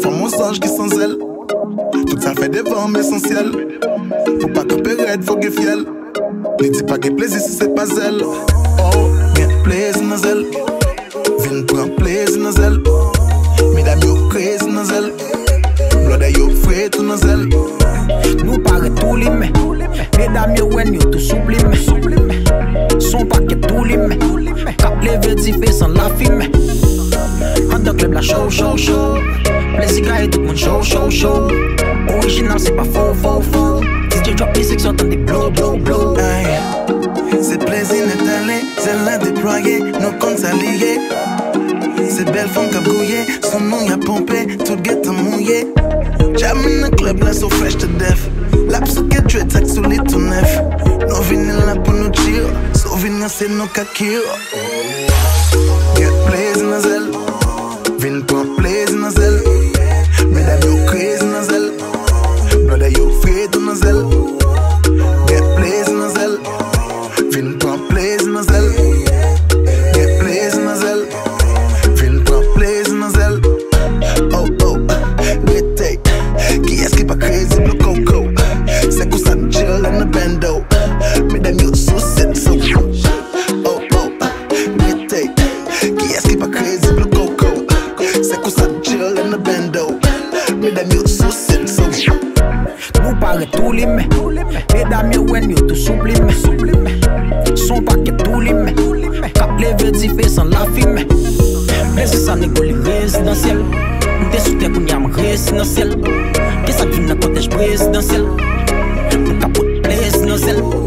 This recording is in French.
fois mon singe qui sans elle. Tout ça fait des vents essentiels. Pour pas camper red, faut que fiel. Ne dis pas que plaisir si c'est pas elle. Oh, bien plaisir dans elle. Vin prend plaisir dans elle. Mesdames yo crazy dans elle. Blood yo frais tout dans elle. Nous paraît tout limé. Mesdames yo wen yo tout sublime. Son paquet tout limé. Cap levé diffé sans la filme. En dans club la show. Plaisir gars et tout le monde show. Original c'est pas faux. DJ drop music s'entend des blow. C'est plaisir d'étaler, c'est la déployer, nos comptes s'allier. C'est belle femme qui a brouillé, son nom y a pompé, tout guette à mouillé. Jam in the club là so fresh to death. L'absou get dread tac sous les tout neuf. Nous venons là pour nous chill, so venons c'est nos kakir. Get plaisir dans elle, vin prend plaisir dans elle. Mesdames yo crazy dans elle, brother yo free dans elle. Get plaisir dans elle. Vin prend plaisir dans elle. Get plaisir dans elle. Vin prend plaisir dans elle. Oh, retake. Qui est-ce qui pas crazy blue coco? C'est qu'on s'en chill in the bando. Mesdames yo sous cette so. Oh, retake. Qui est-ce qui pas crazy blue coco? C'est qu'on s'en chill in the bando. Mesdames yo sous cette so. Nous paraît tout limé. Mesdames yo wen yo tout sublime. Son paquet tout limé. Cap levé diffé sans la filme. Plaisir ça négoli résidentiel. M'te sous terre qu'on y a mon résidentiel. Qu'est-ce que tu n'as pas de présidentiel? Pour capote présidentiel.